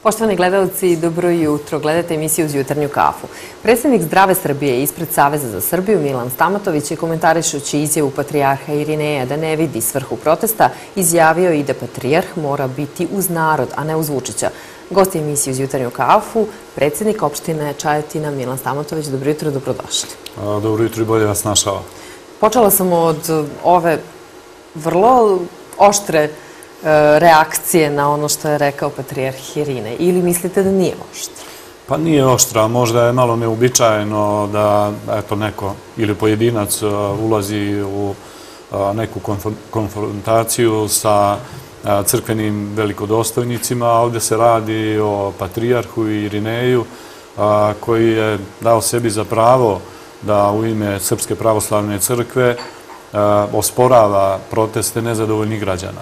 Poštovani gledalci, dobro jutro. Gledate emisiju uz jutarnju kafu. Predsjednik Zdrave Srbije ispred Saveza za Srbiju, Milan Stamatović, je komentarišući izjavu patrijarha Irineja da ne vidi svrhu protesta, izjavio i da patrijarh mora biti uz narod, a ne uz Vučića. Gost emisije uz jutarnju kafu, predsjednik opštine Čajetina, Milan Stamatović. Dobro jutro, dobrodošli. Dobro jutro i bolje vas našao. Počela sam od ove vrlo oštre reakcije na ono što je rekao patrijarh Irinej, ili mislite da nije oštra? Pa nije oštra, možda je malo neuobičajeno da neko ili pojedinac ulazi u neku konfrontaciju sa crkvenim velikodostojnicima. Ovdje se radi o patrijarhu Irineju koji je dao sebi za pravo da u ime Srpske pravoslavne crkve osporava proteste nezadovoljnih građana.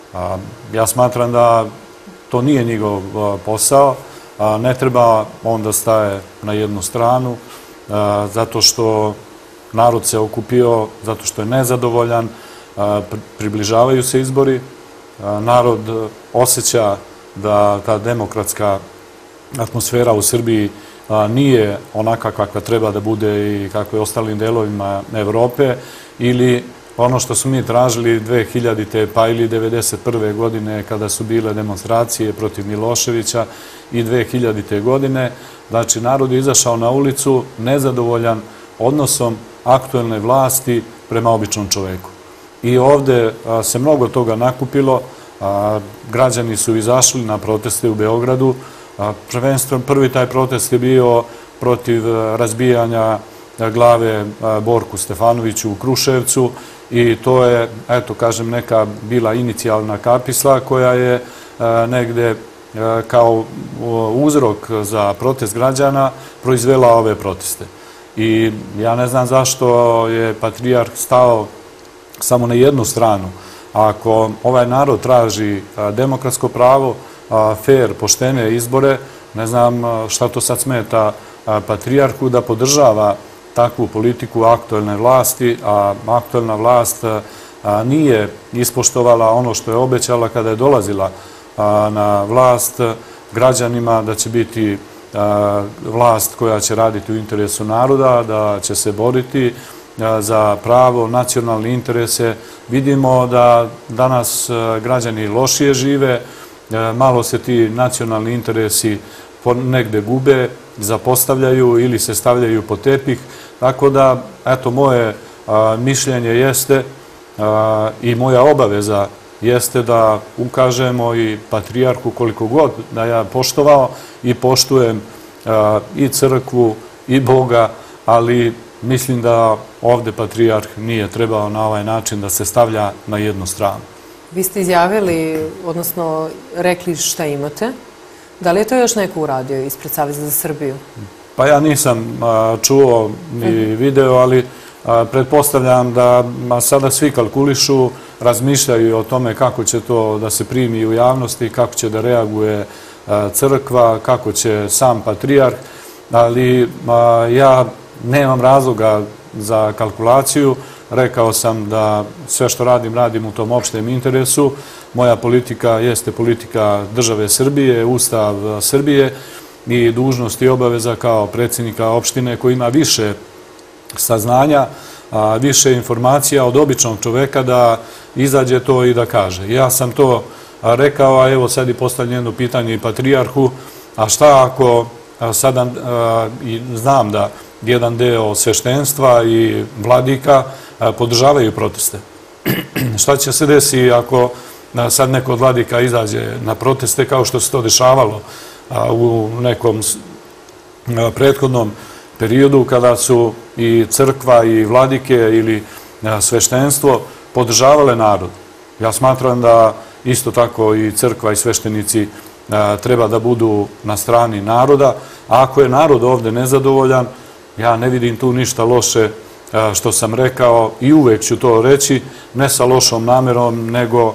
Ja smatram da to nije njegov posao, ne treba on da staje na jednu stranu, zato što narod se okupio, zato što je nezadovoljan, približavaju se izbori, narod osjeća da ta demokratska atmosfera u Srbiji nije onaka kakva treba da bude i kakva je u ostalim delovima Evrope, ili ono što su mi tražili 2000. pa ili 1991. godine kada su bile demonstracije protiv Miloševića i 2000. godine. Znači, narod je izašao na ulicu nezadovoljan odnosom aktuelne vlasti prema običnom čoveku. I ovdje se mnogo toga nakupilo. Građani su izašli na proteste u Beogradu. Prvenstveno prvi taj protest je bio protiv razbijanja glave Borku Stefanoviću u Kruševcu i to je, eto kažem, neka bila inicijalna kapisla koja je negde kao uzrok za protest građana proizvela ove proteste. I ja ne znam zašto je patrijarh stao samo na jednu stranu. Ako ovaj narod traži demokratsko pravo, fair, poštene izbore, ne znam šta to sad smeta patrijarhu da podržava takvu politiku aktuelne vlasti, a aktuelna vlast nije ispoštovala ono što je obećala kada je dolazila na vlast građanima, da će biti vlast koja će raditi u interesu naroda, da će se boriti za pravo, nacionalne interese. Vidimo da danas građani lošije žive, malo se ti nacionalni interesi negde gube, zapostavljaju ili se stavljaju pod tepih. Tako da, eto, moje mišljenje jeste i moja obaveza jeste da ukažemo i patrijarhu koliko god da ja poštovao i poštujem i crkvu i Boga, ali mislim da ovdje patrijarh nije trebao na ovaj način da se stavlja na jednu stranu. Vi ste izjavili, odnosno rekli šta imate. Da li je to još neko uradio ispred Saveza za Srbiju? Pa ja nisam čuo ni video, ali pretpostavljam da sada svi kalkulišu, razmišljaju o tome kako će to da se primi u javnosti, kako će da reaguje crkva, kako će sam patrijarh, ali ja nemam razloga za kalkulaciju. Rekao sam da sve što radim u tom opštem interesu. Moja politika jeste politika države Srbije, Ustav Srbije i dužnost i obaveza kao predsjednika opštine koji ima više saznanja, više informacija od običnog čoveka da izađe to i da kaže. Ja sam to rekao, a evo sad i postavljam jedno pitanje i patrijarhu, a šta ako sada znam da jedan deo sveštenstva i vladika podržavaju proteste? Šta će se desiti ako sad neko od vladika izađe na proteste kao što se to dešavalo u nekom prethodnom periodu kada su i crkva i vladike ili sveštenstvo podržavale narod? Ja smatram da isto tako i crkva i sveštenici treba da budu na strani naroda, a ako je narod ovdje nezadovoljan, ja ne vidim tu ništa loše što sam rekao i uvek ću to reći, ne sa lošom namerom, nego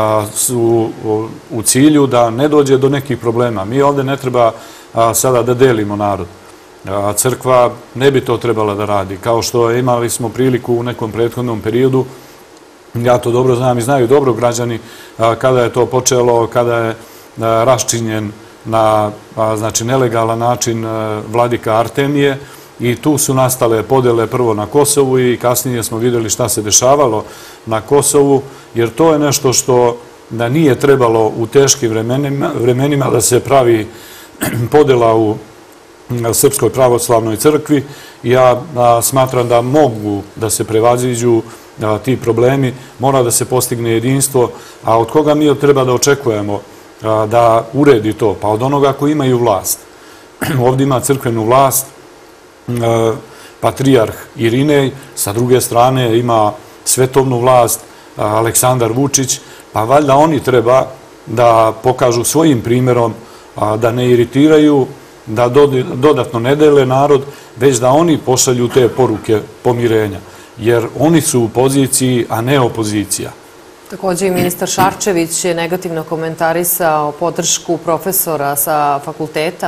u cilju da ne dođe do nekih problema. Mi ovdje ne treba sada da delimo narod. Crkva ne bi to trebala da radi. Kao što imali smo priliku u nekom prethodnom periodu, ja to dobro znam i znaju dobro građani, kada je to počelo, kada je raščinjen na znači, nelegalan način vladika Artemije i tu su nastale podele prvo na Kosovu i kasnije smo vidjeli šta se dešavalo na Kosovu, jer to je nešto što da nije trebalo u teškim vremenima da se pravi podela u Srpskoj pravoslavnoj crkvi. Ja smatram da mogu da se prevaziđu ti problemi, mora da se postigne jedinstvo, a od koga mi treba da očekujemo da uredi to? Pa od onoga koji imaju vlast. Ovdje ima crkvenu vlast, patrijarh Irinej, sa druge strane ima svetovnu vlast Aleksandar Vučić, pa valjda oni treba da pokažu svojim primjerom da ne iritiraju, da dodatno ne dele narod, već da oni pošalju te poruke pomirenja, jer oni su u poziciji, a ne opozicija. Također i ministar Šarčević je negativno komentarisao podršku profesora sa fakulteta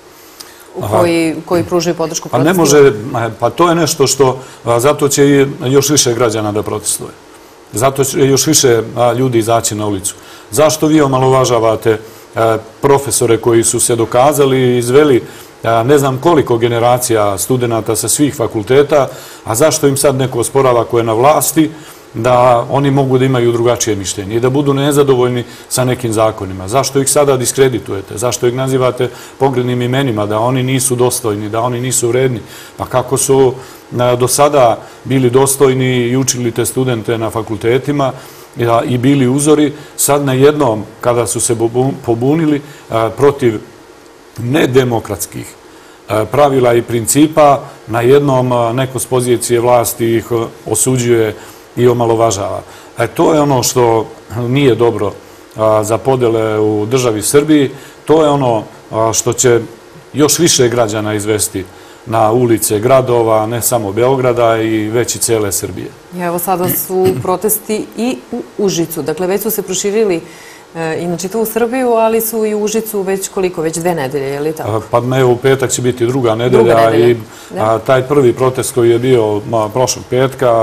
koji pružaju podršku protestu. Pa ne može, pa to je nešto što, zato će još više građana da protestuje. Zato će još više ljudi izaći na ulicu. Zašto vi omalovažavate profesore koji su se dokazali i izveli ne znam koliko generacija studenta sa svih fakulteta, a zašto im sad neko osporava ko je na vlasti da oni mogu da imaju drugačije mišljenje i da budu nezadovoljni sa nekim zakonima? Zašto ih sada diskreditujete? Zašto ih nazivate pogrdnim imenima, da oni nisu dostojni, da oni nisu vredni? Pa kako su do sada bili dostojni i učili te studente na fakultetima i bili uzori, sad na jednom, kada su se pobunili protiv nedemokratskih pravila i principa, na jednom neko s pozicije vlasti ih osuđuje i omalovažava. To je ono što nije dobro za podele u državi Srbiji, to je ono što će još više građana izvesti na ulice gradova, ne samo Beograda i već i cele Srbije. Evo sada su protesti i u Užicu, dakle već su se proširili i na čitavu Srbiju, ali su i u Užicu već koliko? Već 2 nedelje, je li tako? Pa evo u petak će biti druga nedelja i taj prvi protest koji je bio prošlog petka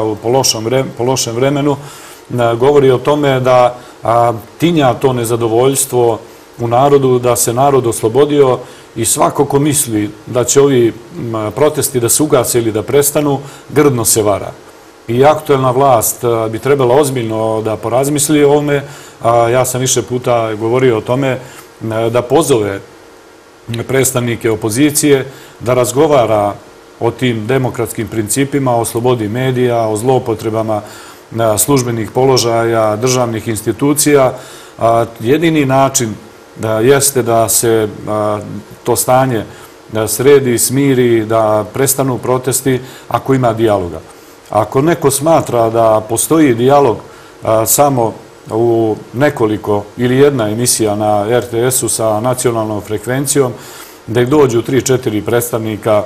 po lošem vremenu govori o tome da tinja to nezadovoljstvo u narodu, da se narod oslobodio i svako ko misli da će ovi protesti da se ugase ili da prestanu, grdno se vara. I aktuelna vlast bi trebala ozbiljno da porazmisli o ovome. Ja sam više puta govorio o tome da pozove predstavnike opozicije, da razgovara o tim demokratskim principima, o slobodi medija, o zloupotrebama službenih položaja, državnih institucija. Jedini način jeste da se to stanje sredi, smiri, da prestanu protesti ako ima dijaloga. Ako neko smatra da postoji dijalog samo u nekoliko ili jedna emisija na RTS-u sa nacionalnom frekvencijom, da dođu 3-4 predstavnika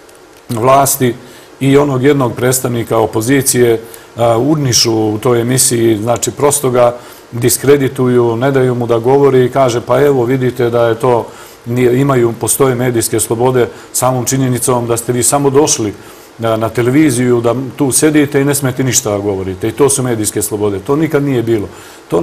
vlasti i onog jednog predstavnika opozicije urnišu u toj emisiji, znači prosto ga diskredituju, ne daju mu da govori i kaže pa evo vidite da je to, postoje medijske slobode samom činjenicom da ste vi samo došli na televiziju, da tu sedite i ne smete ništa da govorite. I to su medijske slobode. To nikad nije bilo. To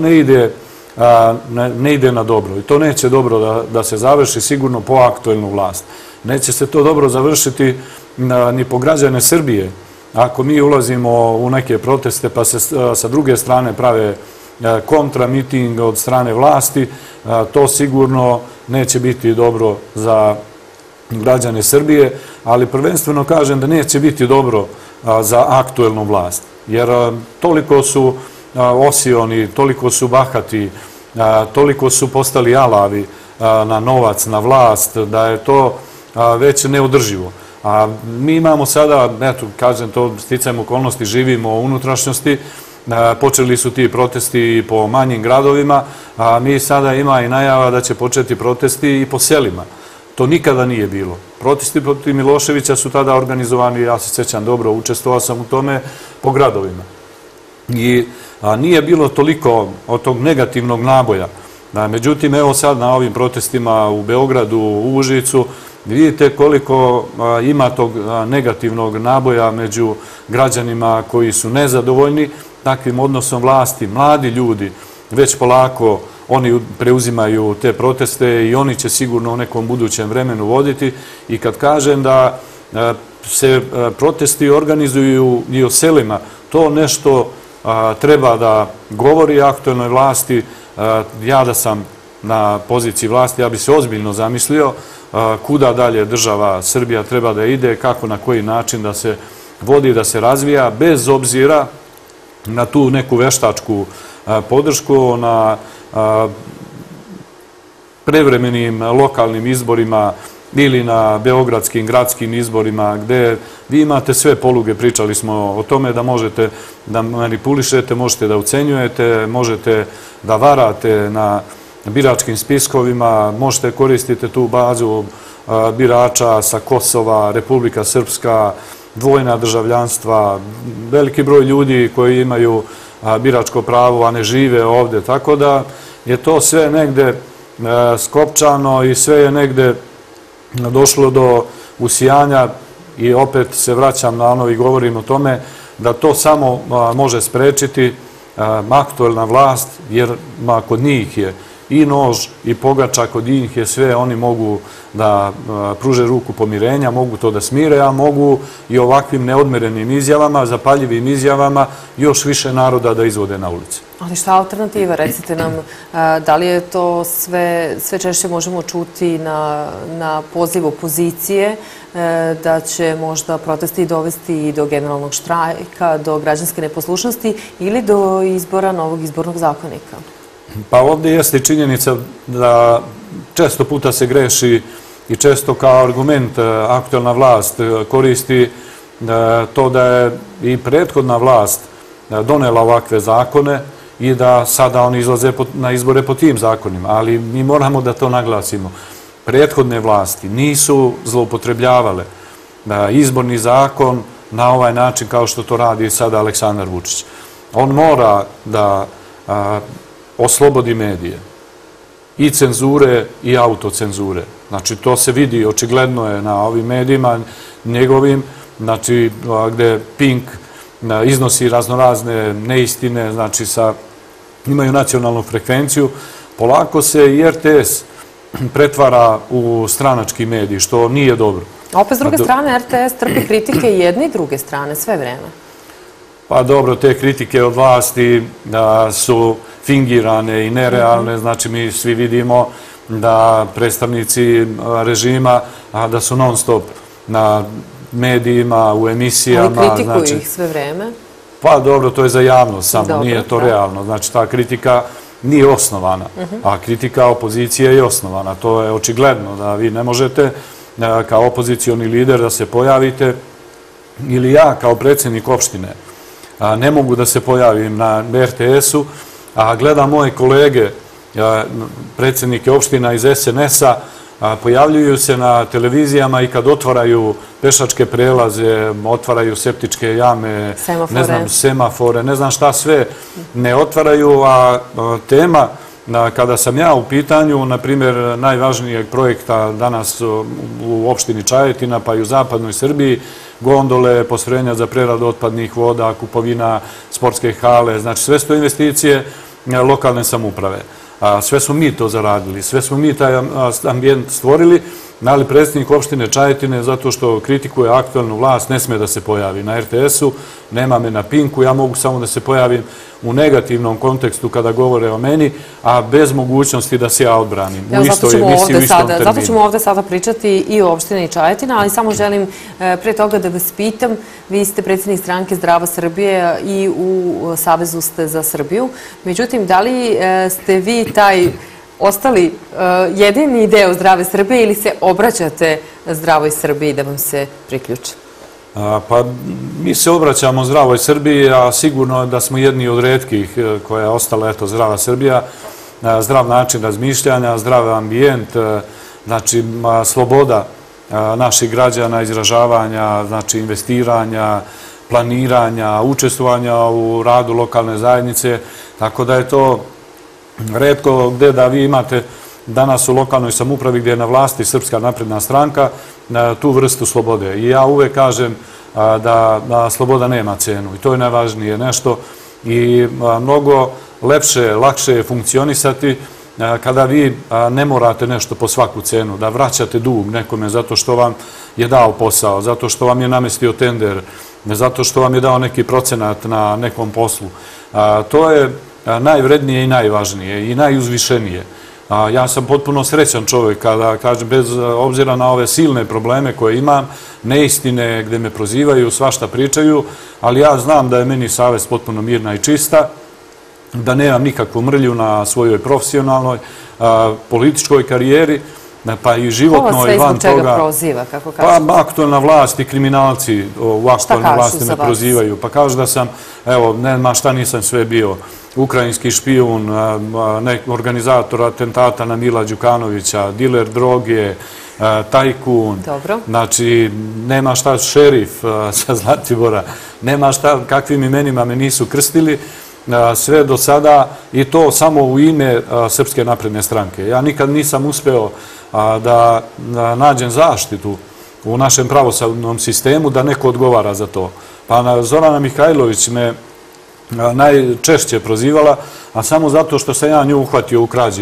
ne ide na dobro. I to neće dobro da se završi sigurno po aktuelnu vlast. Neće se to dobro završiti ni po građane Srbije. Ako mi ulazimo u neke proteste pa se sa druge strane prave kontramiting od strane vlasti, to sigurno neće biti dobro za građane Srbije, ali prvenstveno kažem da neće biti dobro za aktuelnu vlast, jer toliko su osioni, toliko su bahati, toliko su postali alavi na novac, na vlast, da je to već neodrživo. A mi imamo sada, eto, kažem to, sticajem okolnosti, živimo u unutrašnjosti, počeli su ti protesti po manjim gradovima, a mi sada ima i najava da će početi protesti i po selima. To nikada nije bilo. Protesti protiv Miloševića su tada organizovani, ja se sjećam dobro, učestvovao sam u tome po gradovima. I nije bilo toliko od tog negativnog naboja. Međutim, evo sad na ovim protestima u Beogradu, u Užicu, vidite koliko ima tog negativnog naboja među građanima koji su nezadovoljni takvim odnosom vlasti. Mladi ljudi već polako oni preuzimaju te proteste i oni će sigurno u nekom budućem vremenu voditi. I kad kažem da se protesti organizuju i o selima, to nešto treba da govori aktuelnoj vlasti. Ja da sam na poziciji vlasti, ja bi se ozbiljno zamislio kuda dalje država Srbija treba da ide, kako, na koji način da se vodi, da se razvija, bez obzira na tu neku veštačku podršku, na prevremenim lokalnim izborima ili na beogradskim gradskim izborima, gde vi imate sve poluge. Pričali smo o tome da možete da manipulišete, možete da ucenjujete, možete da varate na biračkim spiskovima, možete koristiti tu bazu birača sa Kosova, Republika Srpska, dvojna državljanstva, veliki broj ljudi koji imaju biračko pravo, a ne žive ovde. Tako da je to sve negde skopčano i sve je negde došlo do usijanja i opet se vraćam na ono i govorim o tome da to samo može sprečiti aktuelna vlast, jer kod njih je i nož i pogača, kod njih je sve, oni mogu da pruže ruku pomirenja, mogu to da smire, a mogu i ovakvim neodmerenim izjavama, zapaljivim izjavama još više naroda da izvode na ulici. Ali šta je alternativa? Recite nam, da li je to sve češće možemo čuti na poziv opozicije, da će možda protesti dovesti i do generalnog štrajka, do građanske neposlušnosti ili do izbora novog izbornog zakonika? Pa ovdje jeste činjenica da često puta se greši i često kao argument aktuelna vlast koristi to da je i prethodna vlast donela ovakve zakone i da sada oni izlaze na izbore po tim zakonima. Ali mi moramo da to naglasimo. Prethodne vlasti nisu zloupotrebljavale izborni zakon na ovaj način kao što to radi sada Aleksandar Vučić. On mora da oslobodi medije i cenzure i autocenzure. Znači, to se vidi, očigledno je na ovim medijima njegovim, znači, gde Pink iznosi raznorazne neistine, znači, imaju nacionalnu frekvenciju. Polako se i RTS pretvara u stranački medij, što nije dobro. A opet, s druge strane, RTS trpi kritike i jedne i druge strane, sve vreme. Pa dobro, te kritike od vlasti su fingirane i nerealne, znači mi svi vidimo da predstavnici režima da su non stop na medijima, u emisijama. Ali kritikuju ih sve vreme? Pa dobro, to je za javnost samo, nije to realno. Znači ta kritika nije osnovana, a kritika opozicije je osnovana. To je očigledno da vi ne možete kao opozicioni lider da se pojavite ili ja kao predsjednik opštine ne mogu da se pojavim na RTS-u, a gledam moje kolege, predsjednike opština iz SNS-a, pojavljuju se na televizijama i kad otvaraju pešačke prelaze, otvaraju septičke jame, ne znam, semafore, ne znam šta sve ne otvaraju, a tema kada sam ja u pitanju, na primjer, najvažnijeg projekta danas u opštini Čajetina, pa i u zapadnoj Srbiji, gondole, postrojenja za preradu otpadnih voda, kupovina sportske hale, znači sve su to investicije lokalne samouprave. Sve smo mi to zaradili, sve smo mi taj ambijent stvorili, ali predsjednik opštine Čajetine, zato što kritikuje aktualnu vlast, ne sme da se pojavi na RTS-u, nema me na Pinku, ja mogu samo da se pojavim u negativnom kontekstu kada govore o meni, a bez mogućnosti da se ja odbranim u istoj emisiji, u istom terminu. Zato ćemo ovdje sada pričati i o opštini Čajetina, ali samo želim pre toga da vas pitam, vi ste predsjednik stranke Zdrava Srbije i u Savezu ste za Srbiju, međutim, da li ste vi taj ostali jedini deo Zdrave Srbije ili se obraćate Zdravoj Srbiji da vam se priključe? Pa mi se obraćamo Zdravoj Srbiji, a sigurno da smo jedni od retkih koja je ostala, eto, Zdrava Srbija, zdrav način razmišljanja, zdrav ambijent, znači sloboda naših građana, izražavanja, znači investiranja, planiranja, učestvovanja u radu lokalne zajednice, tako da je to retko gde da vi imate danas u lokalnoj samoupravi gdje je na vlasti Srpska napredna stranka tu vrstu slobode. I ja uvek kažem da sloboda nema cenu i to je najvažnije nešto. I mnogo lepše, lakše je funkcionisati kada vi ne morate nešto po svaku cenu, da vraćate dug nekome zato što vam je dao posao, zato što vam je namestio tender, zato što vam je dao neki procenat na nekom poslu. To je najvrednije i najvažnije i najuzvišenije. Ja sam potpuno srećan čovjek kada, kažem, bez obzira na ove silne probleme koje imam, neistine gde me prozivaju, svašta pričaju, ali ja znam da je meni savest potpuno mirna i čista, da nemam nikakvu mrlju na svojoj profesionalnoj, političkoj karijeri, pa i životnoj van toga. Ovo sve zbog čega proziva, kako kažete? Pa aktualna vlast i kriminalci u aktualnoj vlasti me prozivaju. Pa kažu da sam, evo, nema šta nisam sve bio, ukrajinski špijun, organizator atentata na Mila Đukanovića, diler droge, tajkun, znači nema šta šerif sa Zlatibora, nema šta kakvim imenima me nisu krstili, sve do sada i to samo u ime Srpske napredne stranke. Ja nikad nisam uspeo da nađem zaštitu u našem pravosudnom sistemu da neko odgovara za to. Pa Zorana Mihajlović me najčešće prozivala, a samo zato što sam ja nju uhvatio u krađi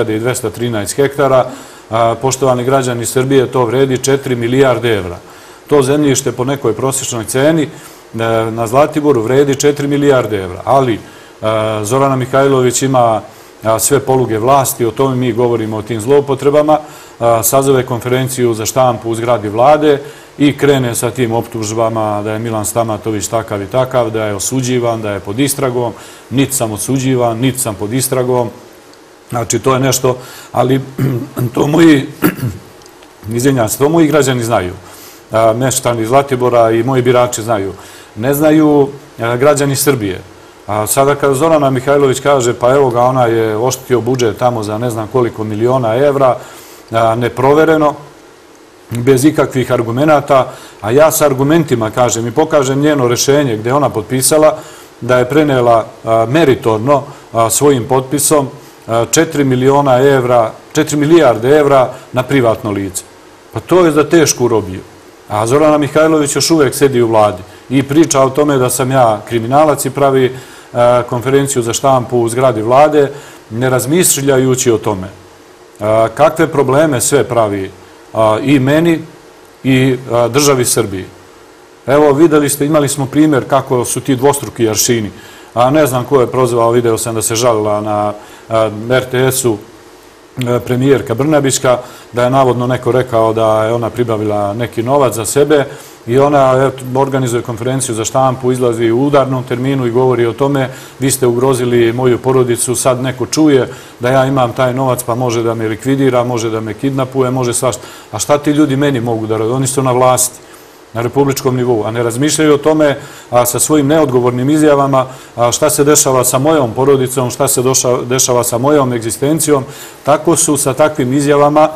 2213 hektara, poštovani građani Srbije, to vredi 4 milijarde evra. To zemljište po nekoj prosječnoj ceni na Zlatiboru vredi 4 milijarde evra, ali Zorana Mihajlović ima sve poluge vlasti, o tome mi govorimo o tim zloupotrebama, sazove konferenciju za štampu u zgradi vlade i krene sa tim optužbama da je Milan Stamatović takav i takav, da je osuđivan, da je pod istragom, niti sam osuđivan, niti sam pod istragom. Znači, to je nešto, ali to moji, izvinjam se, to moji građani znaju. Meštani Zlatibora i moji birači znaju. Ne znaju građani Srbije. Sada kada Zorana Mihajlović kaže, pa evo ga, ona je oštetio budžet tamo za ne znam koliko miliona evra, neprovereno, bez ikakvih argumenata, a ja sa argumentima kažem i pokažem njeno rešenje gde ona potpisala da je prenela meritorno svojim potpisom 4 milijarde evra na privatno lice. Pa to je za tešku robiju. A Zorana Mihajlović još uvek sedi u vladi i priča o tome da sam ja kriminalac i pravi konferenciju za štampu u zgradi vlade, ne razmišljajući o tome kakve probleme sve pravi i meni i državi Srbiji. Evo, videli ste, imali smo primjer kako su ti dvostruki aršini. Ne znam ko je prozvao, video sam da se žalila na RTS-u premijerka Brnabićka, da je navodno neko rekao da je ona pribavila neki novac za sebe i ona organizuje konferenciju za štampu, izlazi u udarnom terminu i govori o tome, vi ste ugrozili moju porodicu, sad neko čuje da ja imam taj novac pa može da me likvidira, može da me kidnapuje, može svašta. A šta ti ljudi meni mogu da rade? Oni su na vlasti, na republičkom nivou, a ne razmišljaju o tome sa svojim neodgovornim izjavama šta se dešava sa mojom porodicom, šta se dešava sa mojom egzistencijom. Tako su sa takvim izjavama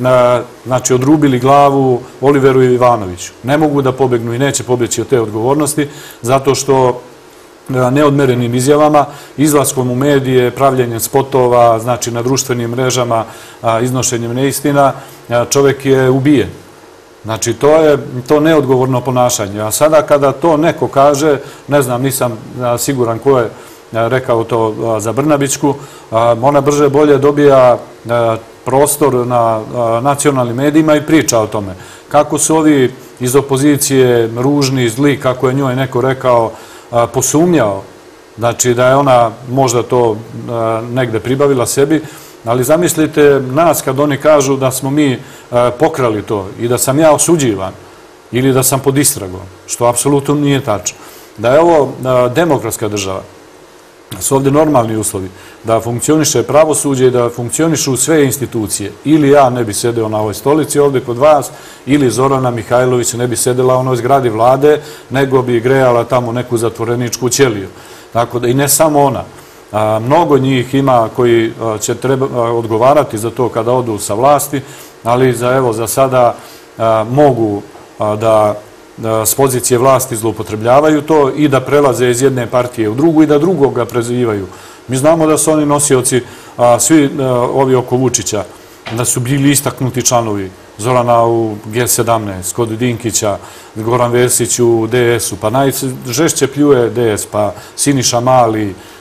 znači odrubili glavu Oliveru Ivanoviću. Ne mogu da pobegnu i neće pobjeći od te odgovornosti zato što neodmerenim izjavama, izlaskom u medije, pravljenjem spotova, znači na društvenim mrežama, iznošenjem neistina, čovjek je ubijen. Znači, to je to neodgovorno ponašanje. A sada kada to neko kaže, ne znam, nisam siguran ko je rekao to za Brnabićku, ona brže bolje dobija prostor na nacionalnim medijima i priča o tome. Kako su ovi iz opozicije ružni, zli, kako je njoj neko rekao, posumnjao, znači da je ona možda to negde pribavila sebi, ali zamislite nas kad oni kažu da smo mi pokrali to i da sam ja osuđivan ili da sam pod istragom, što apsolutno nije tačno. Da je ovo demokratska država, da su ovdje normalni uslovi, da funkcioniše pravosuđe i da funkcionišu sve institucije. Ili ja ne bi sedeo na ovoj stolici ovdje kod vas, ili Zorana Mihajlović ne bi sedela u onoj zgradi vlade, nego bi grejala tamo neku zatvoreničku ćeliju. Tako da i ne samo ona. Mnogo njih ima koji će odgovarati za to kada odu sa vlasti, ali za sada mogu da s pozicije vlasti zloupotrebljavaju to i da prelaze iz jedne partije u drugu i da drugoga prezivaju. Mi znamo da su oni nosioci, svi ovi oko Vučića, da su bili istaknuti članovi. Zorana u G17, kod Dinkića, Goran Vesić u DS-u, pa najžešće pljuje DS, pa Siniša Mali,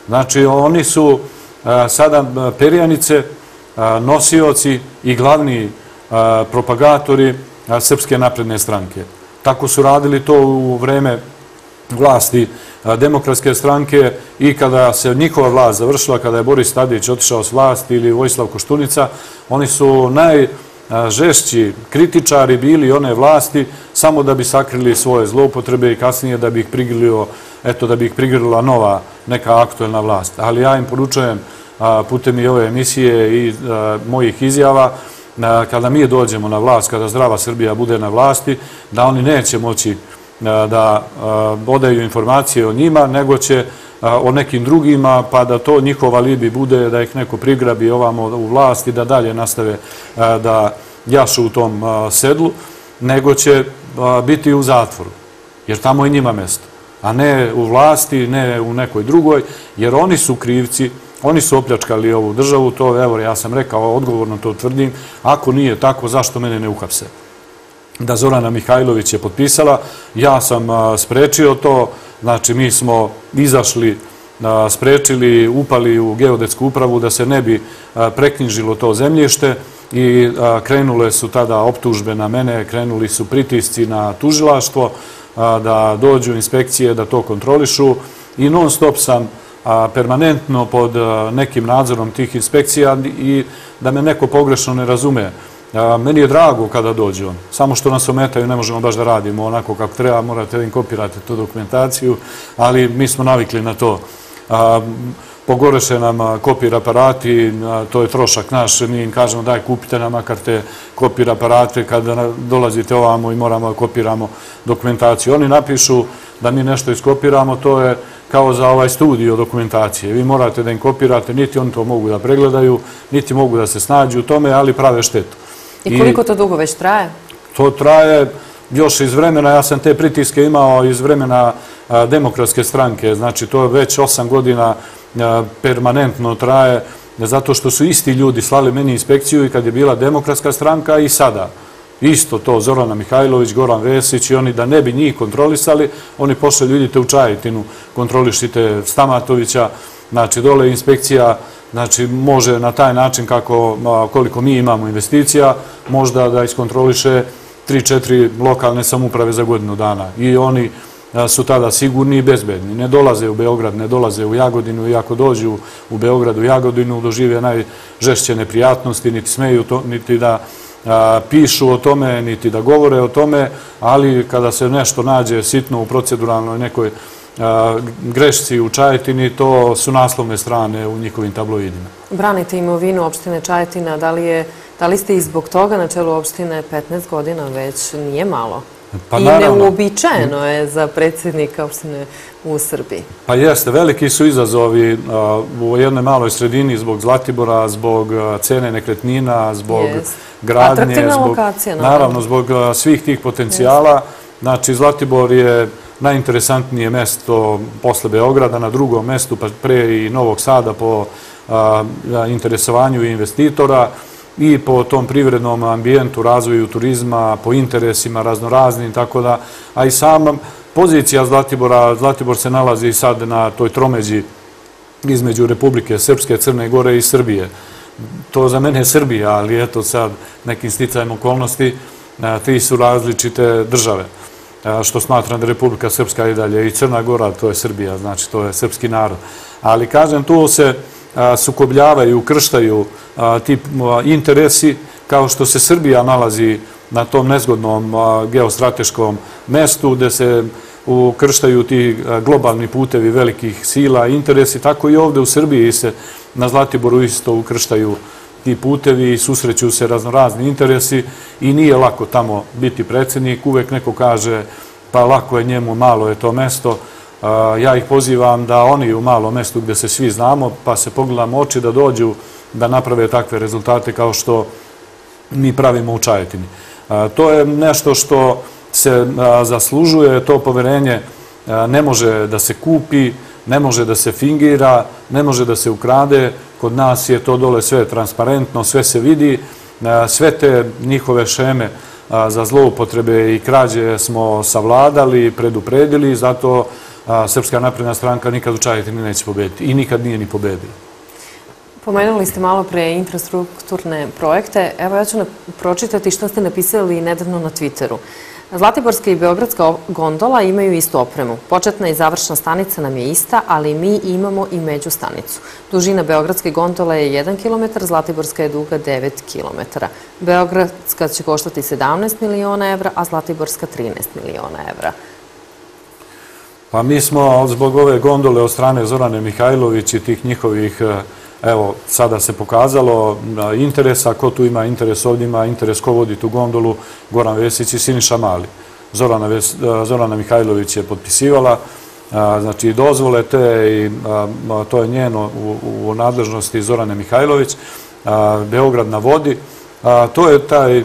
Znači, oni su sada perjanice, nosioci i glavni propagatori Srpske napredne stranke. Tako su radili to u vreme vlasti Demokratske stranke i kada se njihova vlast završila, kada je Boris Tadić otišao s vlasti ili Vojislav Koštunica, oni su najžešći kritičari bili one vlasti samo da bi sakrili svoje zloupotrebe i kasnije da bi ih prigrlila nova neka aktuelna vlast. Ali ja im poručujem putem i ove emisije i mojih izjava, kada mi dođemo na vlast, kada Zdrava Srbija bude na vlasti, da oni neće moći da odaju informacije o njima, nego će o nekim drugima, pa da to njihov alibi bude da ih neko prigrabi ovamo u vlasti, da dalje nastave da jašu u tom sedlu, nego će biti u zatvoru, jer tamo je njima mesto, a ne u vlasti, ne u nekoj drugoj, jer oni su krivci. Oni su opljačkali ovu državu, to, evo, ja sam rekao, odgovorno to tvrdim, ako nije tako, zašto mene ne uhapse? Da Zorana Mihajlović je potpisala, ja sam sprečio to, znači mi smo izašli, sprečili, upali u geodetsku upravu da se ne bi preknjižilo to zemljište i krenule su tada optužbe na mene, krenuli su pritisci na tužilaštvo da dođu inspekcije, da to kontrolišu i non stop sam permanentno pod nekim nadzorom tih inspekcija i da me neko pogrešno ne razume. Meni je drago kada dođe on, samo što nas ometaju, ne možemo baš da radimo onako kako treba, morate da im kopirate tu dokumentaciju, ali mi smo navikli na to. Pogoreše nam kopir aparati, to je trošak naš, mi im kažemo daj kupite nam makar te kopir aparate kada dolazite ovamo i moramo da kopiramo dokumentaciju. Oni napišu da mi nešto iskopiramo, to je kao za ovaj studio dokumentacije. Vi morate da im kopirate, niti oni to mogu da pregledaju, niti mogu da se snađu u tome, ali prave štetu. I koliko to dugo već traje? To traje još iz vremena, ja sam te pritiske imao iz vremena Demokratske stranke, znači to već 8 godina permanentno traje, zato što su isti ljudi slali meni inspekciju i kad je bila Demokratska stranka i sada. Isto to, Zorana Mihajlović, Goran Vesić i oni da ne bi njih kontrolisali, oni pošalju, idite u Čajetinu, kontrolišite Stamatovića, znači dole inspekcija, znači može na taj način koliko mi imamo investicija, možda da iskontroliše 3-4 lokalne samouprave za godinu dana i oni su tada sigurni i bezbedni. Ne dolaze u Beograd, ne dolaze u Jagodinu i ako dođu u Beograd, u Jagodinu, dožive najžešće neprijatnosti, niti smeju to, niti da pišu o tome, niti da govore o tome, ali kada se nešto nađe sitno u proceduralnoj nekoj grešci u Čajetini, to su naslovne strane u njihovim tabloidima. Branite imovinu opštine Čajetina, da li ste i zbog toga na čelu opštine 15 godina već nije malo? I neuobičajeno je za predsjednika opštine u Srbiji. Pa jeste, veliki su izazovi u jednoj maloj sredini zbog Zlatibora, zbog cene nekretnina, zbog gradnje. Atraktivna lokacija. Naravno, zbog svih tih potencijala. Znači, Zlatibor je najinteresantnije mesto posle Beograda, na drugom mestu, pa pre i Novog Sada po interesovanju investitora i po tom privrednom ambijentu, razvoju turizma, po interesima raznoraznim, tako da, a i sama pozicija Zlatibora, Zlatibor se nalazi sad na toj tromeđi između Republike Srpske, Crne Gore i Srbije. To za mene je Srbija, ali eto sad nekim sticajem okolnosti, tri su različite države, što smatram da Republika Srpska i dalje i Crna Gora, to je Srbija, znači to je srpski narod. Ali kažem, tu se sukobljavaju, ukrštaju ti interesi, kao što se Srbija nalazi na tom nezgodnom geostrateškom mestu gde se ukrštaju ti globalni putevi velikih sila i interesi, tako i ovde u Srbiji se na Zlatiboru isto ukrštaju ti putevi i susreću se raznorazni interesi i nije lako tamo biti predsjednik. Uvek neko kaže pa lako je njemu, malo je to mesto. Ja ih pozivam da oni u malom mestu gde se svi znamo pa se pogledamo oči da dođu da naprave takve rezultate kao što mi pravimo u Čajetini. To je nešto što se zaslužuje, to poverenje ne može da se kupi, ne može da se fingira, ne može da se ukrade. Kod nas je to dole sve transparentno, sve se vidi, sve te njihove šeme za zloupotrebe i krađe smo savladali, predupredili, zato Srpska napredna stranka nikad u Čajetini neće pobediti i nikad nije ni pobedila. Pomenuli ste malo pre infrastrukturne projekte. Evo ja ću pročitati što ste napisali nedavno na Twitteru. Zlatiborska i Beogradska gondola imaju istu opremu. Početna i završna stanica nam je ista, ali mi imamo i međustanicu. Dužina Beogradske gondole je 1 km, Zlatiborska je duga 9 km. Beogradska će koštati 17 miliona evra, a Zlatiborska 13 miliona evra. Pa mi smo zbog ove gondole od strane Zorane Mihajlović i tih njihovih, evo, sada se pokazalo interesa, ko tu ima interes, ovdje ima interes, ko vodi tu gondolu, Goran Vesić i Siniša Mali. Zorana Mihajlović je potpisivala, znači dozvole te i to je njeno u nadležnosti Zorane Mihajlović, Beograd na vodi, to je taj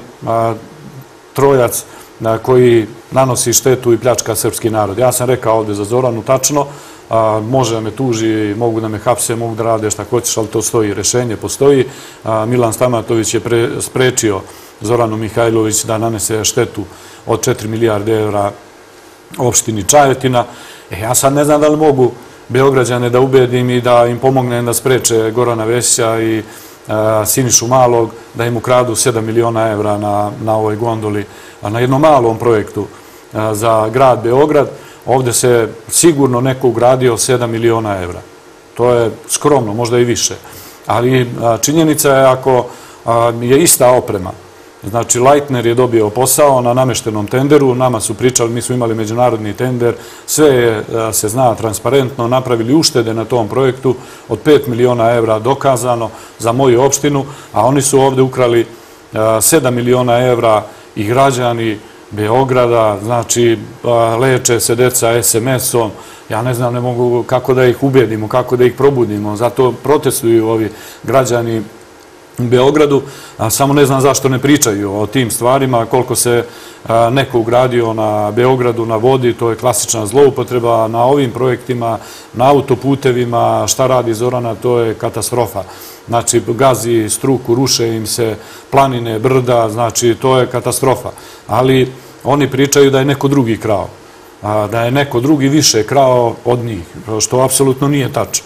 trojac koji nanosi štetu i pljačka srpski narod. Ja sam rekao ovdje za Zoranu tačno, može da me tuži, mogu da me hapse, mogu da rade šta hoćeš, ali to stoji, rešenje postoji. Milan Stamatović je sprečio Zoranu Mihajlović da nanese štetu od 4 milijarde evra opštini Čajetina. Ja sad ne znam da li mogu Beograđane da ubedim i da im pomognem da spreče Gorana Vesića i Sinišu Malog, da im ukradu 7 miliona evra na ovoj gondoli, na jednom malom projektu za grad Beograd. Ovdje se sigurno neko ugradio 7 miliona evra. To je skromno, možda i više. Ali činjenica je ako je ista oprema. Znači, Leitner je dobio posao na nameštenom tenderu, nama su pričali, mi smo imali međunarodni tender, sve je, se zna, transparentno, napravili uštede na tom projektu od 5 miliona evra dokazano za moju opštinu, a oni su ovdje ukrali 7 miliona evra i građani Beograda, znači leče se deca SMS-om, ja ne znam, ne mogu kako da ih ubedimo, kako da ih probudimo, zato protestuju ovi građani u Beogradu, samo ne znam zašto ne pričaju o tim stvarima, koliko se neko ugradio na Beogradu na vodi, to je klasična zloupotreba na ovim projektima, na autoputevima, šta radi Zorana, to je katastrofa. Znači, gazi struku, ruše im se planine, brda, znači, to je katastrofa. Ali oni pričaju da je neko drugi krao, da je neko drugi više krao od njih, što apsolutno nije tačno.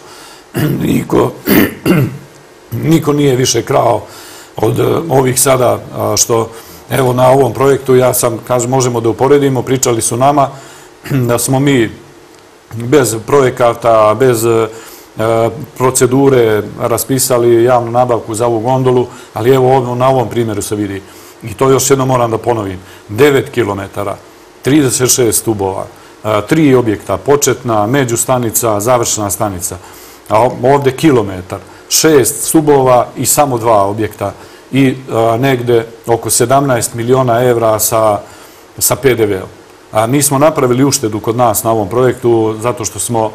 Niko nije više krao od ovih sada što, evo, na ovom projektu, ja sam, kažem, možemo da uporedimo, pričali su nama da smo mi bez projekata, bez procedure raspisali javnu nabavku za ovu gondolu, ali evo na ovom primjeru se vidi. I to još jedno moram da ponovim. 9 kilometara, 36 stubova, 3 objekta, početna, međustanica, završna stanica, a ovdje kilometar, 6 stubova i samo 2 objekta i negde oko 17 miliona evra sa PDV-om. Mi smo napravili uštedu kod nas na ovom projektu zato što smo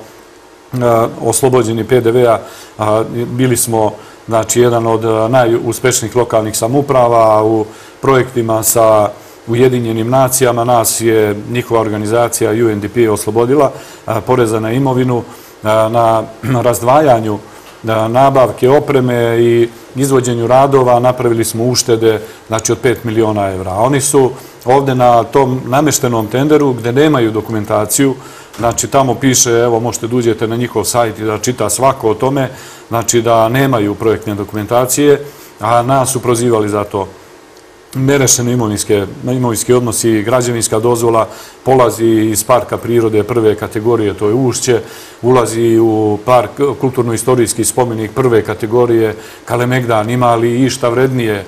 oslobođeni PDV-a, bili smo jedan od najuspešnijih lokalnih samouprava u projektima sa Ujedinjenim nacijama. Nas je njihova organizacija UNDP oslobodila poreza na imovinu, na razdvajanju nabavke opreme i izvođenju radova napravili smo uštede od 5 miliona evra. Oni su ovdje na tom nameštenom tenderu gdje nemaju dokumentaciju, znači tamo piše, evo možete da uđete na njihov sajt i da čita svako o tome, znači da nemaju projektne dokumentacije, a nas su prozivali za to. Nerešeni imovinski odnosi, građevinska dozvola polazi iz parka prirode prve kategorije, to je Ušće, ulazi u park kulturno-istorijski spomenik prve kategorije, Kalemegdan, ima li išta vrednije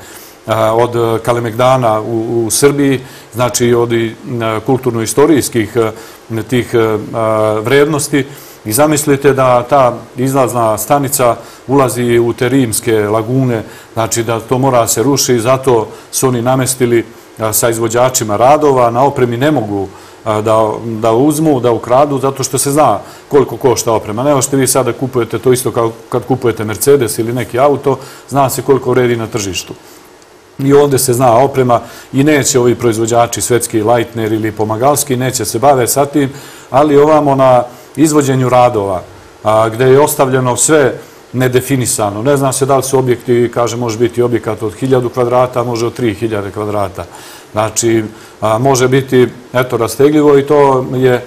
od Kalemegdana u Srbiji, znači od kulturno-istorijskih tih vrednosti. I zamislite da ta izlazna stanica ulazi u te rimske lagune, znači da to mora se ruši, zato su oni namestili sa izvođačima radova, na opremi ne mogu da uzmu, da ukradu, zato što se zna koliko košta oprema. Ne možete vi sada kupujete to isto kao kad kupujete Mercedes ili neki auto, zna se koliko vredi na tržištu. I ovdje se zna oprema i neće ovi proizvođači svetski, Leitner ili Pomagalski, neće se bave sa tim, ali ovamo na izvođenju radova, gde je ostavljeno sve nedefinisano. Ne zna se da li su objekti, kaže, može biti objekat od 1000 kvadrata, može od 3000 kvadrata. Znači, može biti, eto, rastegljivo i to je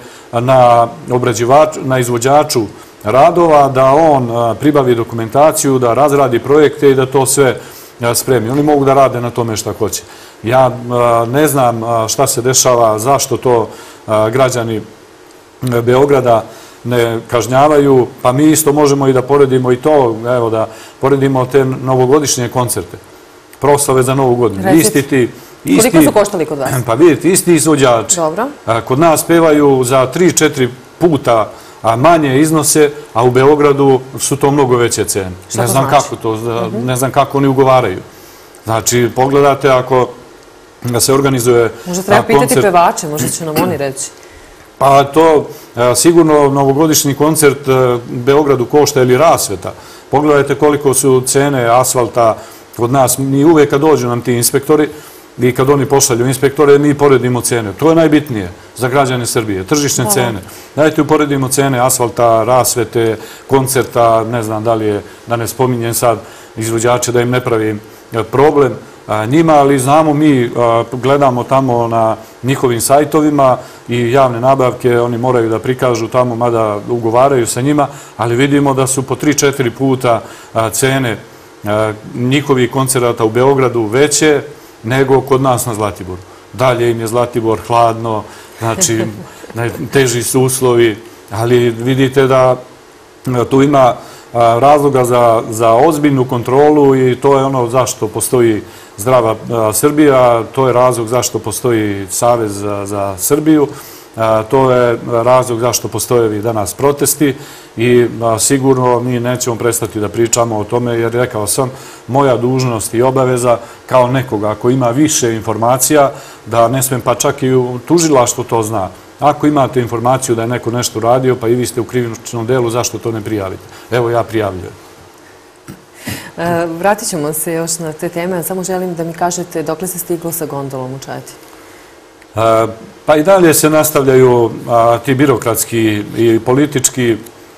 na izvođaču radova da on pribavi dokumentaciju, da razradi projekte i da to sve spremi. Oni mogu da rade na tome šta hoće. Ja ne znam šta se dešava, zašto to građani Beograda ne kažnjavaju, pa mi isto možemo i da poredimo i to, evo da poredimo te novogodišnje koncerte, proslave za Novu godinu. Koliko su koštali kod vas? Pa vidite, isti izvođači. Dobro. Kod nas pevaju za 3-4 puta manje iznose, a u Beogradu su to mnogo veće cene. Šta to znači? Ne znam kako oni ugovaraju. Znači, pogledate ako se organizuje koncert... Možda treba pitati pevače, možda će nam oni reći. Pa to sigurno novogodišnji koncert Beogradu košta ili rasveta. Pogledajte koliko su cene asfalta kod nas. Mi uvijek kad dođu nam ti inspektori i kad oni pošalju inspektore, mi poredimo cene. To je najbitnije za građane Srbije, tržišne cene. Dajte uporedimo cene asfalta, rasvete, koncerta, ne znam da li je, da ne spominjem sad izvođače, da im ne pravim problem njima, ali znamo mi, gledamo tamo na njihovim sajtovima i javne nabavke, oni moraju da prikažu tamo, mada ugovaraju sa njima, ali vidimo da su po 3-4 puta cene njihovih koncerata u Beogradu veće nego kod nas na Zlatiboru. Dalje im je Zlatibor hladno, znači teži su uslovi, ali vidite da tu ima razloga za ozbiljnu kontrolu i to je ono zašto postoji Zdrava Srbija, to je razlog zašto postoji Savez za Srbiju, to je razlog zašto postoje danas protesti i sigurno mi nećemo prestati da pričamo o tome jer rekao sam, moja dužnost i obaveza kao nekoga ako ima više informacija da ne smem pa čak i u tužilaštvu to zna. Ako imate informaciju da je neko nešto radio pa i vi ste u krivičnom delu, zašto to ne prijavite? Evo ja prijavljujem. Vratit ćemo se još na te teme, samo želim da mi kažete dokle se stiglo sa gondolom u Čajetini. Pa i dalje se nastavljaju ti birokratski i politički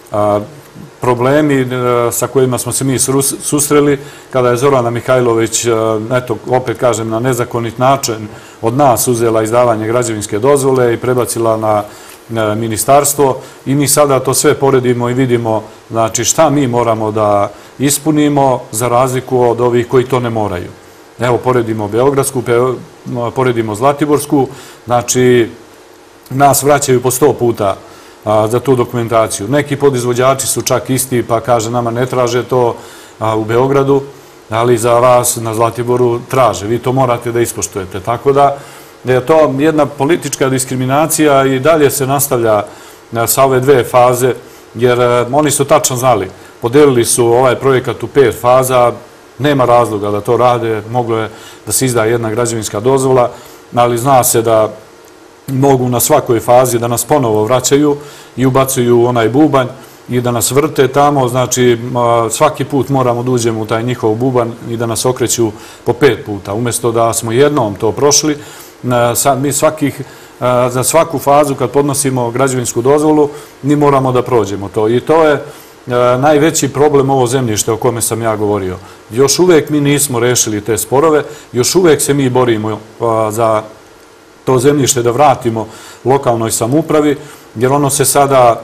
problemi sa kojima smo se mi susreli kada je Zorana Mihajlović, eto, opet kažem, na nezakonit način od nas uzela izdavanje građevinske dozvole i prebacila na ministarstvo i mi sada to sve poredimo i vidimo znači šta mi moramo da ispunimo za razliku od ovih koji to ne moraju. Evo, poredimo Beogradsku, poredimo Zlatiborsku, znači nas vraćaju po 100 puta za tu dokumentaciju. Neki podizvođači su čak isti, pa kaže nama ne traže to u Beogradu, ali za vas na Zlatiboru traže. Vi to morate da ispoštujete. Tako da je to jedna politička diskriminacija i dalje se nastavlja sa ove dve faze, jer oni su tačno znali. Podelili su ovaj projekat u 5 faza, nema razloga da to rade, moglo je da se izda jedna građevinska dozvola, ali zna se da mogu na svakoj fazi da nas ponovo vraćaju i ubacuju onaj bubanj i da nas vrte tamo, znači svaki put moramo da uđemo u taj njihov bubanj i da nas okreću po 5 puta. Umjesto da smo jednom to prošli, mi za svaku fazu kad podnosimo građevinsku dozvolu, mi moramo da prođemo to. I to je najveći problem ovo zemljište o kome sam ja govorio. Još uvek mi nismo rešili te sporove, još uvek se mi borimo za to zemljište da vratimo lokalnoj samoupravi, jer ono se sada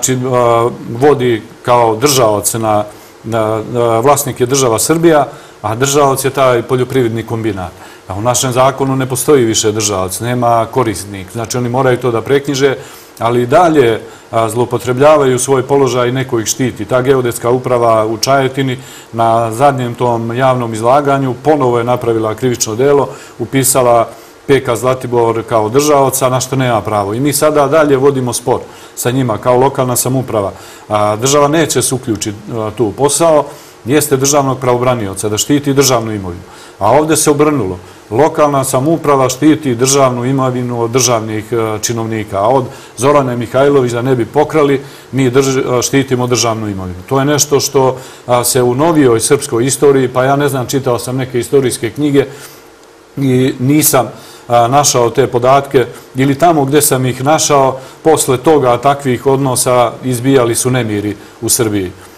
vodi kao državac na vlasnik je država Srbija, a državac je taj poljoprivredni kombinat. U našem zakonu ne postoji više državac, nema korisnik, znači oni moraju to da preknjiže, ali i dalje zloupotrebljavaju svoj položaj i neko ih štiti. Ta geodetska uprava u Čajetini na zadnjem tom javnom izlaganju ponovo je napravila krivično delo, upisala PK Zlatibor kao državaca, na što nema pravo. I mi sada dalje vodimo spor sa njima kao lokalna samouprava. Država neće se uključiti tu posao, jeste državnog pravobranioca da štiti državnu imovinu. A ovdje se obrnulo. Lokalna samouprava štiti državnu imovinu od državnih činovnika, a od Zorane Mihajlović da ne bi pokrali, mi štitimo državnu imovinu. To je nešto što se u novijoj srpskoj istoriji, pa ja ne znam, čitao sam neke istorijske knjige i nisam našao te podatke, ili tamo gde sam ih našao, posle toga takvih odnosa izbijali su nemiri u Srbiji.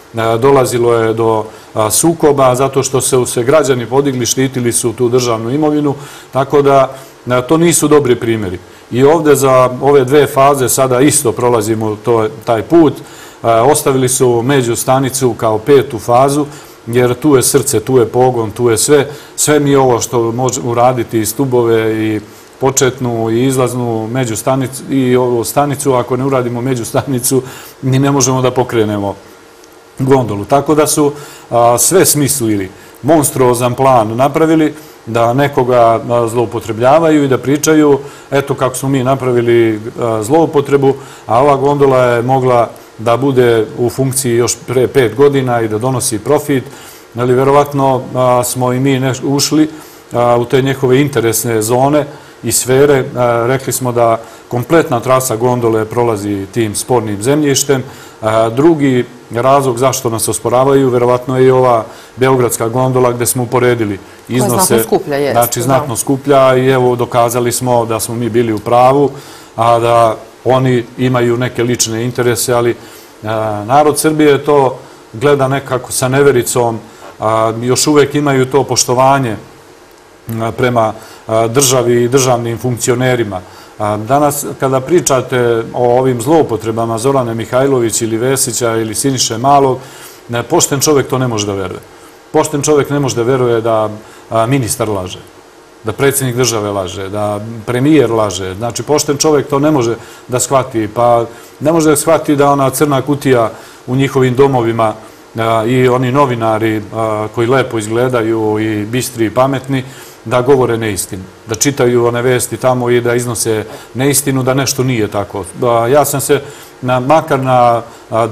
dolazilo je do sukoba zato što su se građani podigli, štitili su tu državnu imovinu, tako da to nisu dobri primjeri. I ovdje za ove dve faze sada isto prolazimo taj put. Ostavili su međustanicu kao 5. fazu, jer tu je srce, tu je pogon, tu je sve. Sve mi ovo što možemo uraditi, i stubove, i početnu, i izlaznu međustanicu, i ovu stanicu, ako ne uradimo međustanicu, ni ne možemo da pokrenemo gondolu. Tako da su sve smislili, monstruozan plan napravili, da nekoga zloupotrebljavaju i da pričaju, eto kako smo mi napravili zloupotrebu, a ova gondola je mogla da bude u funkciji još pre 5 godina i da donosi profit, ali verovatno smo i mi ušli u te njihove interesne zone i sfere. Rekli smo da kompletna trasa gondole prolazi tim spornim zemljištem. Drugi razlog zašto nas osporavaju, verovatno je i ova beogradska gondola gde smo uporedili iznose. Koja znatno skuplja, jest. Znači, znatno skuplja i evo dokazali smo da smo mi bili u pravu, a da oni imaju neke lične interese, ali narod Srbije to gleda nekako sa nevericom, još uvek imaju to poštovanje prema državi i državnim funkcionerima. Danas, kada pričate o ovim zloupotrebama Zorane Mihajlović ili Vesića ili Siniše Malog, pošten čovjek to ne može da veruje. Pošten čovjek ne može da veruje da ministar laže, da predsjednik države laže, da premijer laže. Znači, pošten čovjek to ne može da shvati. Pa ne može da shvati da ona crna kutija u njihovim domovima i oni novinari koji lepo izgledaju i bistri i pametni, da govore neistinu, da čitaju one vesti tamo i da iznose neistinu, da nešto nije tako. Ja sam se makar na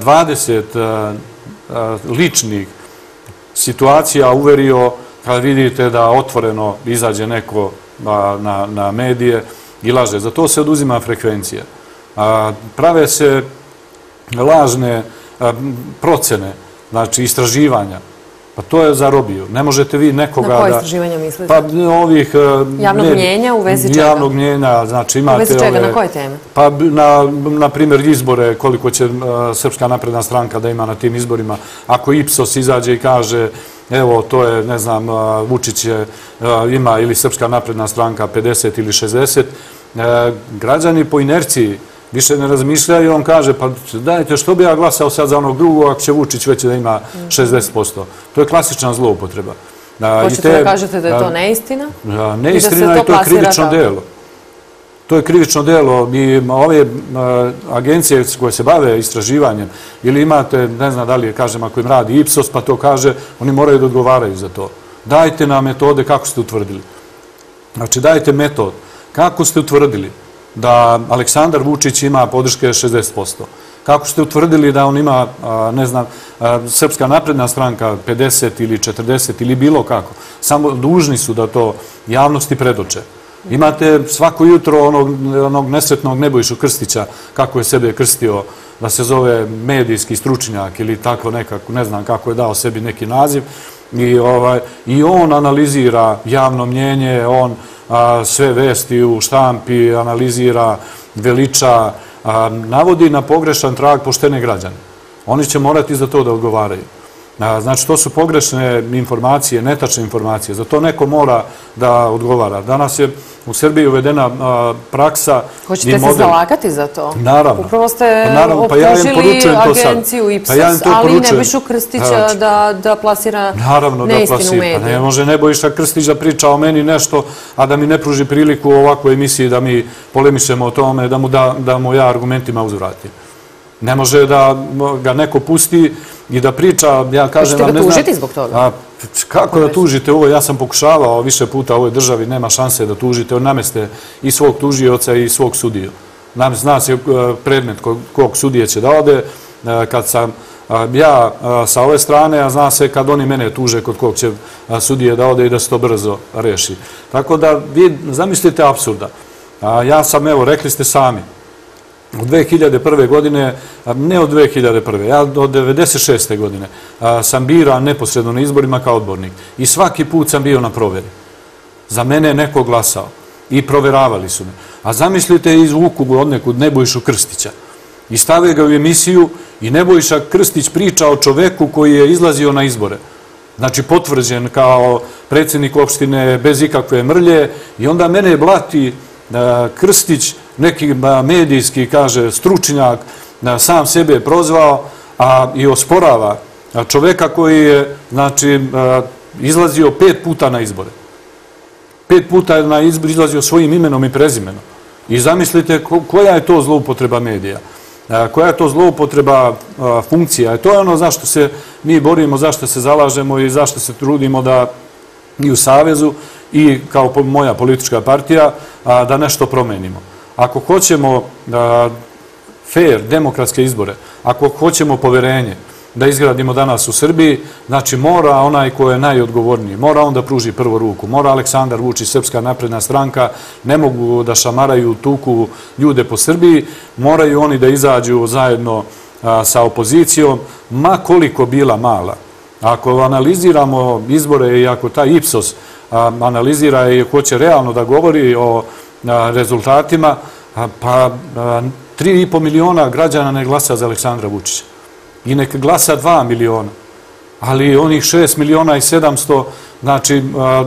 20 ličnih situacija uverio kada vidite da otvoreno izađe neko na medije i laže. Za to se oduzima frekvencija. Prave se lažne procene, znači istraživanja. Pa to je zarobio. Ne možete vi nekoga... Na koje istraživanja mislite? Pa ovih... Javnog mnjenja, u vezi čega? Javnog mnjenja, znači imate... U vezi čega, na koje teme? Pa, na primjer, izbore, koliko će Srpska napredna stranka da ima na tim izborima. Ako Ipsos izađe i kaže, evo, to je, ne znam, Vučić ima ili Srpska napredna stranka 50 ili 60, građani po inerciji više ne razmišljaju, on kaže, pa dajte, što bi ja glasao sad za onog drugog ako će Vučić već da ima 60%. To je klasična zloupotreba. Hoćete da kažete da je to neistina? Neistina i to je krivično delo. To je krivično delo i ove agencije koje se bave istraživanjem, ili imate, ne znam da li je, kažem, ako im radi Ipsos, pa to kaže, oni moraju da odgovaraju za to. Dajte nam metode kako ste utvrdili. Znači, dajte metod. Kako ste utvrdili da Aleksandar Vučić ima podrške 60%? Kako ste utvrdili da on ima, ne znam, Srpska napredna stranka 50 ili 40 ili bilo kako? Samo dužni su da to javnosti predoče. Imate svako jutro onog nesretnog Nebojšu Krstića, kako je sebe krstio, da se zove medijski stručnjak ili tako nekako, ne znam kako je dao sebi neki naziv. I on analizira javno mnjenje, on sve vesti u štampi analizira, veliča, navodi na pogrešan trag poštene građane. Oni će morati za to da odgovaraju. Znači, to su pogrešne informacije, netačne informacije. Za to neko mora da odgovara. Danas je u Srbiji uvedena praksa... Hoćete se zalagati za to? Naravno. Upravo ste optužili agenciju Ipsos, ali Nebojšu Krstića da plasira neistinu u mediju. Ne može Nebojša Krstić da priča o meni nešto, a da mi ne pruži priliku u ovakvoj emisiji da mi polemišemo o tome, da mu ja argumentima uzvratim. Ne može da ga neko pusti i da priča, ja kažem vam, ne znam... Hoćete ga tužiti zbog toga? Kako da tužite ovo? Ja sam pokušavao više puta u ovoj državi, nema šanse da tužite. On nameste i svog tužioca i svog sudiju. Zna se predmet kog sudije će da ode. Kad sam ja sa ove strane, a zna se kad oni mene tuže kod kog će sudije da ode i da se to brzo reši. Tako da vi zamislite apsurda. Ja sam, evo, rekli ste sami, od 2001. godine, ne od 2001. Ja od 1996. godine sam biran neposredno na izborima kao odbornik. I svaki put sam bio na proveri. Za mene je neko glasao. I proveravali su me. A zamislite izvuku od nekud Nebojšu Krstića. I stave ga u emisiju i Nebojša Krstić priča o čoveku koji je izlazio na izbore. Znači, potvrđen kao predsjednik opštine bez ikakve mrlje i onda mene blati Krstić, neki medijski, kaže, stručnjak, sam sebe prozvao i osporava čoveka koji je, znači, izlazio 5 puta na izbore. 5 puta je na izbor izlazio svojim imenom i prezimenom. I zamislite koja je to zloupotreba medija, koja je to zloupotreba funkcija. To je ono zašto se mi borimo, zašto se zalažemo i zašto se trudimo da i u Savezu i kao moja politička partija da nešto promenimo. Ako hoćemo fair, demokratske izbore, ako hoćemo poverenje da izgradimo danas u Srbiji, znači mora onaj ko je najodgovorniji, mora on da pruži prvu ruku, mora Aleksandar Vučić, Srpska napredna stranka, ne mogu da šamaraju, tuku ljude po Srbiji, moraju oni da izađu zajedno sa opozicijom, ma koliko bila mala. Ako analiziramo izbore i ako taj Ipsos analizira i hoće realno da govori o rezultatima, pa 3,5 miliona građana ne glasa za Aleksandra Vučića. I neka glasa 2 miliona. Ali onih 6 miliona i 700, znači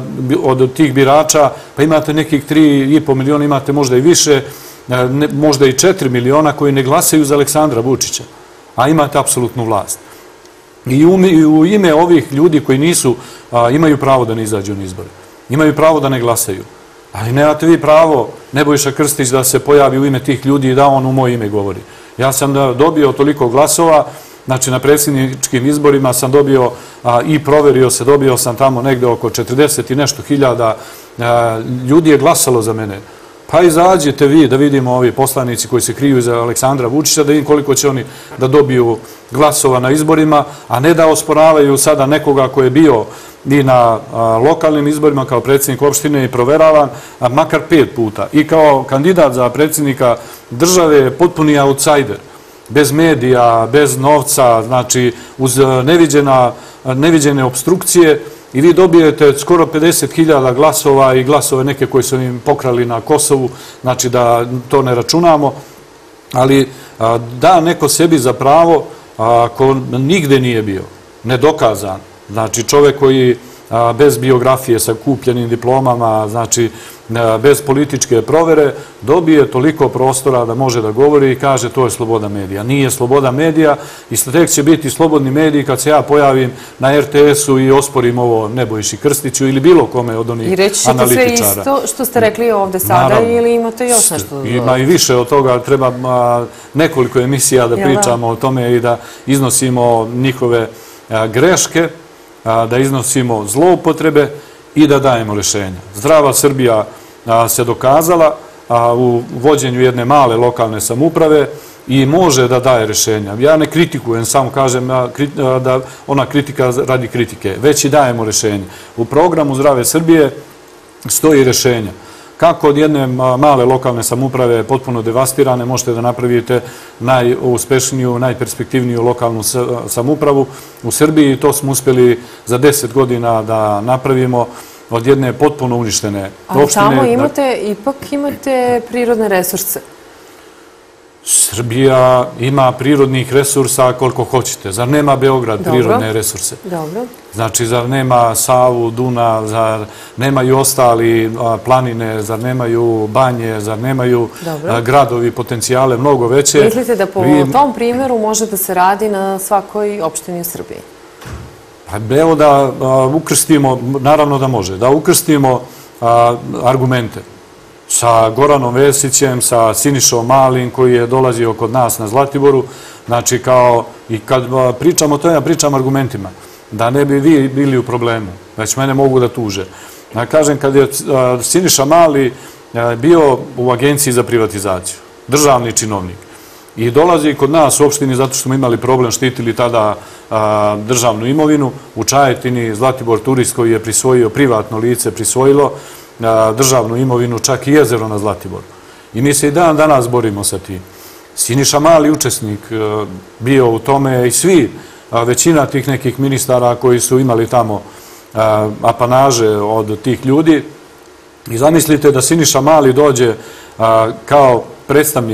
od tih birača, pa imate nekih 3,5 miliona, imate možda i više, možda i 4 miliona koji ne glasaju za Aleksandra Vučića, a imate apsolutnu vlast. I u ime ovih ljudi koji nisu, imaju pravo da ne izađu na izbore. Imaju pravo da ne glasaju. Ali nemate vi pravo, Nebojša Krstić, da se pojavi u ime tih ljudi i da on u moje ime govori. Ja sam dobio toliko glasova, znači na predsjedničkim izborima sam dobio i proverio se, dobio sam tamo negde oko 40 i nešto hiljada ljudi je glasalo za mene. Pa izađite vi da vidimo ovi poslanici koji se kriju iza Aleksandra Vučića, da vidim koliko će oni da dobiju glasova na izborima, a ne da osporavaju sada nekoga koji je bio i na lokalnim izborima kao predsjednik opštine i proveravan, makar 5 puta. I kao kandidat za predsjednika države je potpuni outsider, bez medija, bez novca, znači uz neviđene obstrukcije, i vi dobijete skoro 50.000 glasova i glasove neke koji su im pokrali na Kosovu, znači da to ne računamo, ali da neko sebi za pravo ko nigde nije bio, nedokazan, znači čovek koji bez biografije sa kupljenim diplomama, znači bez političke provere, dobije toliko prostora da može da govori i kaže to je sloboda medija. Nije sloboda medija i tek će biti slobodni mediji kad se ja pojavim na RTS-u i osporim ovo Nebojši Krstiću ili bilo kome od onih analitičara. I reći ćete sve isto što ste rekli ovde sada ili imate još nešto? Ima i više od toga, treba nekoliko emisija da pričamo o tome i da iznosimo njihove greške, da iznosimo zloupotrebe i da dajemo rješenja. Zdrava Srbija se dokazala u vođenju jedne male lokalne samouprave i može da daje rješenja. Ja ne kritikujem, samo kažem da ona kritika radi kritike, već i dajemo rješenja. U programu Zdrave Srbije stoji rješenja. Kako od jedne male lokalne samouprave potpuno devastirane možete da napravite najuspešniju, najperspektivniju lokalnu samoupravu u Srbiji i to smo uspjeli za 10 godina da napravimo od jedne potpuno uništene opštine. Ali tamo ipak imate prirodne resurse. Srbija ima prirodnih resursa koliko hoćete. Zar nema Beograd prirodne resurse? Dobro. Znači, zar nema Savu, Dunav, zar nemaju ostali planine, zar nemaju banje, zar nemaju gradovi, potencijale mnogo veće? Mislite da po tom primjeru može da se radi na svakoj opštini u Srbiji? Pa evo da ukrstimo, naravno da može, da ukrstimo argumente sa Goranom Vesićem, sa Sinišom Malim koji je dolazio kod nas na Zlatiboru, znači kao i kad pričamo o tome, ja pričam argumentima, da ne bi vi bili u problemu, već mene mogu da tuže. Ja kažem, kad je Siniša Mali bio u agenciji za privatizaciju, državni činovnik, i dolazi kod nas u opštini zato što smo imali problem, štitili tada državnu imovinu, u Čajetini Zlatibor Turist koji je prisvojio, privatno lice prisvojilo državnu imovinu, čak i jezero na Zlatiboru. I mi se i dan danas borimo sa tim. Siniša Mali učesnik bio u tome i svi, većina tih nekih ministara koji su imali tamo apanaže od tih ljudi. I zamislite da Siniša Mali dođe kao predstavnik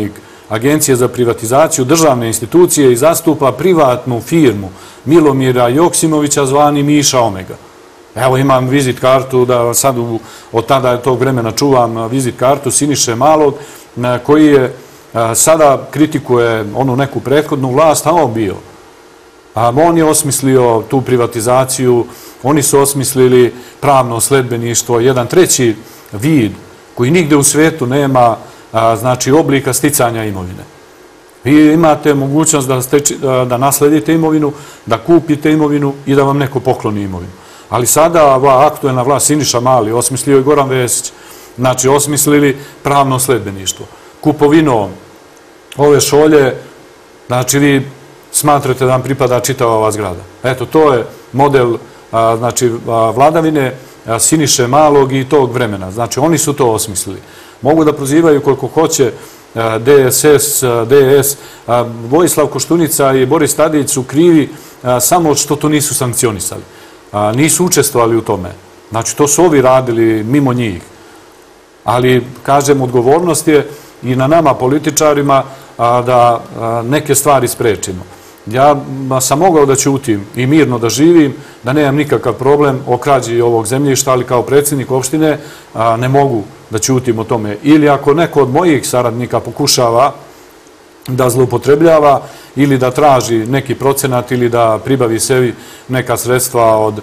Agencije za privatizaciju državne institucije i zastupa privatnu firmu Milomira Joksimovića zvani Miša Omega. Evo imam vizit kartu, da sad od tada tog vremena čuvam vizit kartu Siniše Malog, koji je sada kritikuje onu neku prethodnu vlast, a on bio. On je osmislio tu privatizaciju, oni su osmislili pravno sledbeništvo, jedan treći vid koji nigde u svijetu nema, znači oblika sticanja imovine. Vi imate mogućnost da nasledite imovinu, da kupite imovinu i da vam neko pokloni imovinu. Ali sada ova aktuelna vlast Siniša Mali, osmislio je Goran Vesić, znači osmislili pravno sledbeništvo. Kupovinom ove šolje, znači vi smatrate da vam pripada čitava ova zgrada. Eto, to je model vladavine Siniše Malog i tog vremena. Znači, oni su to osmislili. Mogu da prozivaju koliko hoće DSS, DS, Vojislav Koštunica i Boris Tadić su krivi samo što to nisu sankcionisali. Nisu učestvovali u tome. Znači, to su ovi radili mimo njih. Ali, kažem, odgovornost je i na nama političarima da neke stvari sprečimo. Ja sam mogao da ćutim i mirno da živim, da nemam nikakav problem o krađi ovog zemljišta, ali kao predsjednik opštine ne mogu da ćutim o tome. Ili ako neko od mojih saradnika pokušava da zloupotrebljava ili da traži neki procenat ili da pribavi sebi neka sredstva od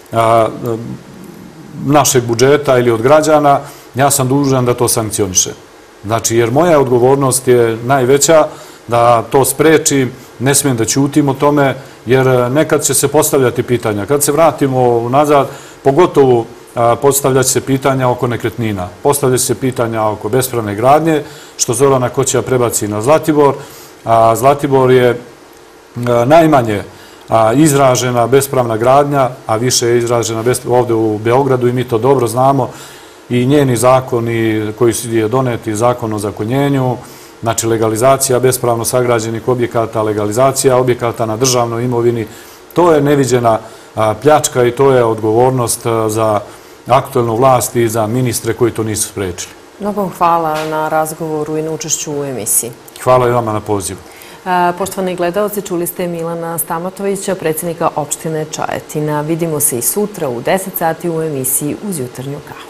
našeg budžeta ili od građana, ja sam dužan da to sankcionišem. Znači, jer moja odgovornost je najveća da to sprečim, ne smijem da ćutim o tome, jer nekad će se postavljati pitanja. Kad se vratimo nazad, pogotovo postavljat će se pitanja oko nekretnina, postavljat će se pitanja oko bespravne gradnje, što Zorana Koća prebaci na Zlatibor. Zlatibor je najmanje izražena bespravna gradnja, a više je izražena ovdje u Beogradu i mi to dobro znamo. I njeni zakoni koji su doneti, zakon o zakonjenju, znači legalizacija bespravno sagrađenih objekata, legalizacija objekata na državnoj imovini, to je neviđena pljačka i to je odgovornost za aktuelnu vlast i za ministre koji to nisu sprečili. Mnogo vam hvala na razgovoru i na učešću u emisiji. Hvala i vama na pozivu. Poštovani gledalci, čuli ste Milana Stamatovića, predsjednika opštine Čajetina. Vidimo se i sutra u 10 sati u emisiji Uz jutarnju kafu.